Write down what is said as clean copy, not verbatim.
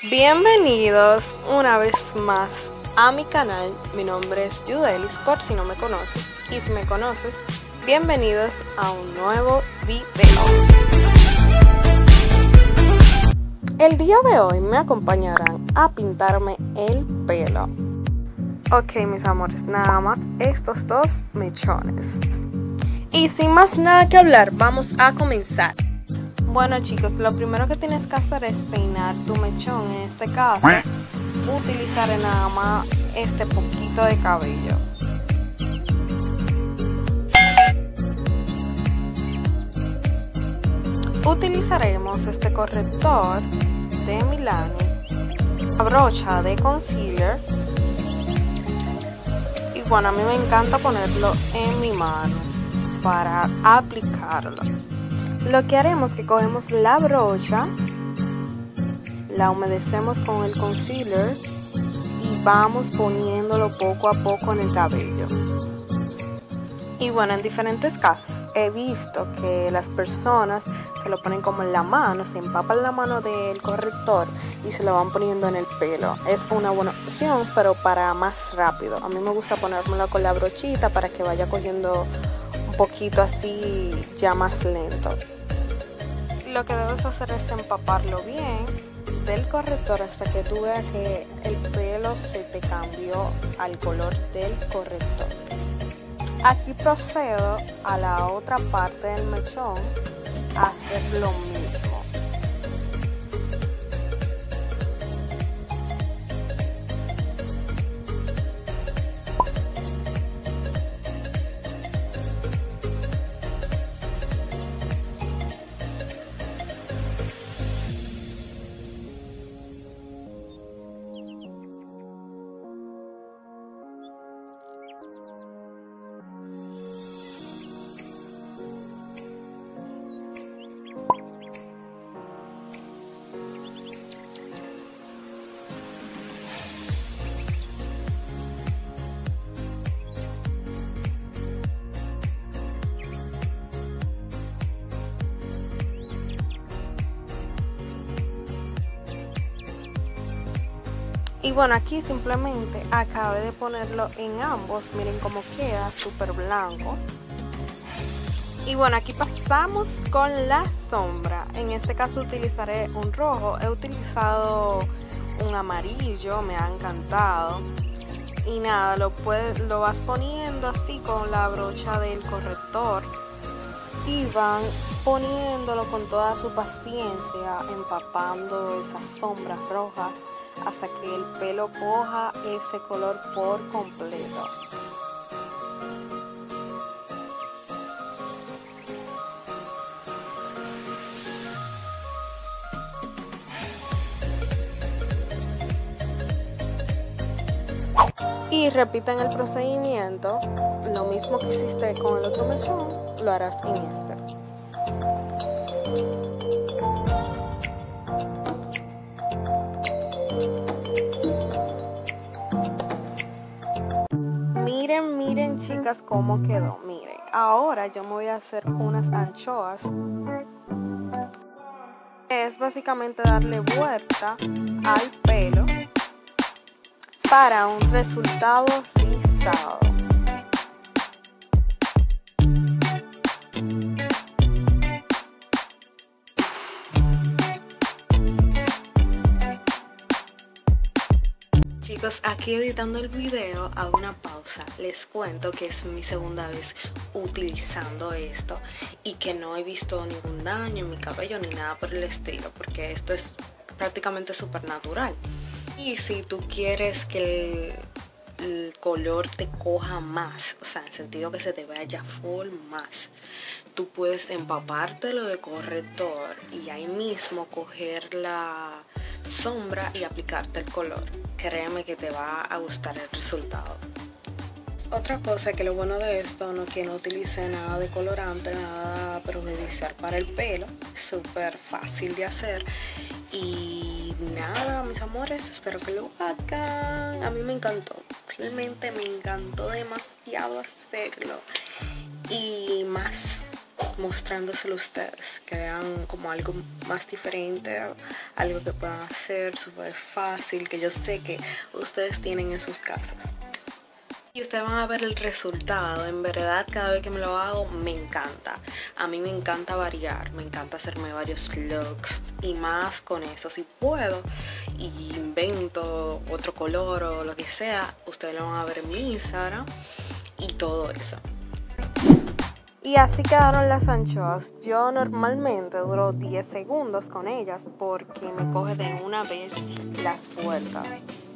Bienvenidos una vez más a mi canal. Mi nombre es Yudelis, por si no me conoces, y si me conoces, bienvenidos a un nuevo video. El día de hoy me acompañarán a pintarme el pelo. Ok, mis amores, nada más estos dos mechones. Y sin más nada que hablar, vamos a comenzar. Bueno, chicos, lo primero que tienes que hacer es peinar tu mechón. En este caso, utilizaré nada más este poquito de cabello. Utilizaremos este corrector de Milani, la brocha de concealer. Y bueno, a mí me encanta ponerlo en mi mano para aplicarlo. Lo que haremos es que cogemos la brocha, la humedecemos con el concealer y vamos poniéndolo poco a poco en el cabello. Y bueno, en diferentes casos he visto que las personas se lo ponen como en la mano, se empapan la mano del corrector y se lo van poniendo en el pelo. Es una buena opción, pero para más rápido. A mí me gusta ponérmelo con la brochita para que vaya cogiendo un poquito así ya más lento. Lo que debes hacer es empaparlo bien del corrector hasta que tú veas que el pelo se te cambió al color del corrector. Aquí procedo a la otra parte del mechón a hacer lo mismo. Y bueno, aquí simplemente acabé de ponerlo en ambos. Miren cómo queda, súper blanco. Y bueno, aquí pasamos con la sombra. En este caso utilizaré un rojo. He utilizado un amarillo, me ha encantado. Y nada, lo vas poniendo así con la brocha del corrector. Y van poniéndolo con toda su paciencia, empapando esas sombras rojas hasta que el pelo coja ese color por completo. Y repiten el procedimiento, lo mismo que hiciste con el otro mechón, lo harás en este. Miren chicas cómo quedó. Miren, ahora yo me voy a hacer unas anchoas. Es básicamente darle vuelta al pelo para un resultado rizado. Chicos, aquí editando el video hago una pausa. Les cuento que es mi segunda vez utilizando esto y que no he visto ningún daño en mi cabello ni nada por el estilo, porque esto es prácticamente súper natural. Y si tú quieres que el color te coja más, o sea, en el sentido que se te vaya full más, tú puedes empapártelo de corrector y ahí mismo coger la sombra y aplicarte el color. Créeme que te va a gustar el resultado. Otra cosa que lo bueno de esto no es que no utilice nada de colorante, nada perjudicial para el pelo, súper fácil de hacer. Y nada, mis amores, espero que lo hagan. A mí me encantó, realmente me encantó demasiado hacerlo. Y más mostrándoselo a ustedes, que vean como algo más diferente, algo que puedan hacer súper fácil, que yo sé que ustedes tienen en sus casas. Y ustedes van a ver el resultado. En verdad, cada vez que me lo hago me encanta. A mí me encanta variar, me encanta hacerme varios looks y más con eso. Si puedo y invento otro color o lo que sea, ustedes lo van a ver en mi Instagram y todo eso. Y así quedaron las anchoas. Yo normalmente duro 10 segundos con ellas porque me coge de una vez las vueltas.